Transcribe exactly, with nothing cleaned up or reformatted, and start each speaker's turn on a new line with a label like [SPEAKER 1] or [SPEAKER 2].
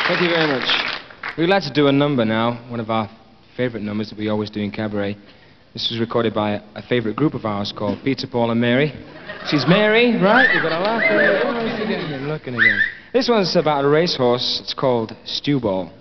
[SPEAKER 1] Thank you very much. We'd like to do a number now, one of our favorite numbers that we always do in cabaret. This was recorded by a favorite group of ours called Peter, Paul, and Mary. She's Mary, right? You've got to laugh. You're looking again. This one's about a racehorse. It's called Stewball.